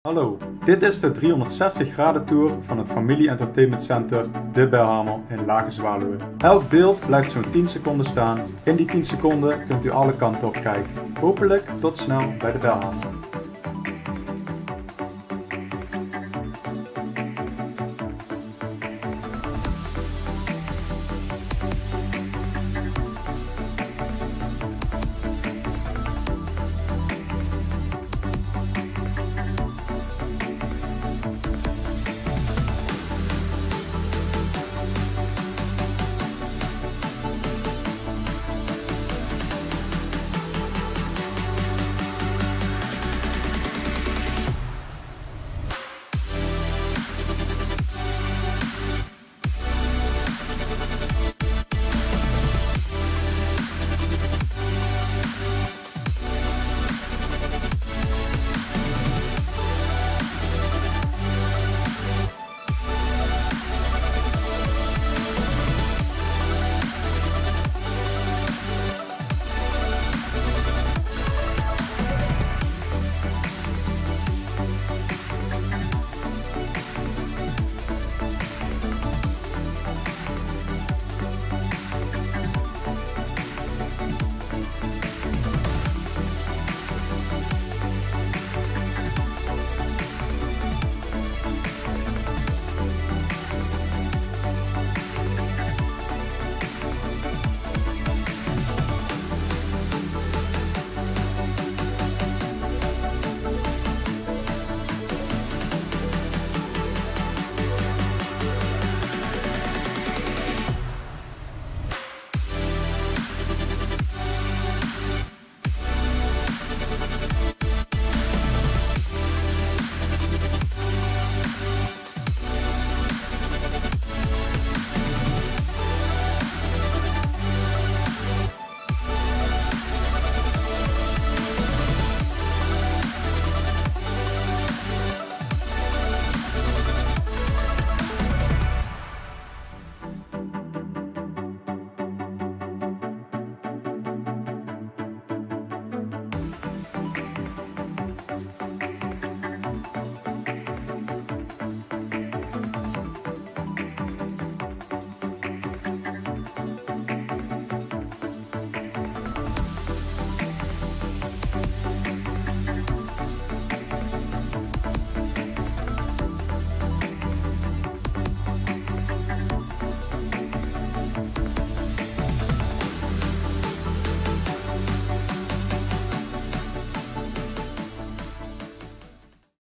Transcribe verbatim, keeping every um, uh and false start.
Hallo, dit is de driehonderdzestig graden tour van het Familie Entertainment Center De Bijlmer in Lage Zwaluwe. Elk beeld blijft zo'n tien seconden staan. In die tien seconden kunt u alle kanten op kijken. Hopelijk tot snel bij de Bijlmer.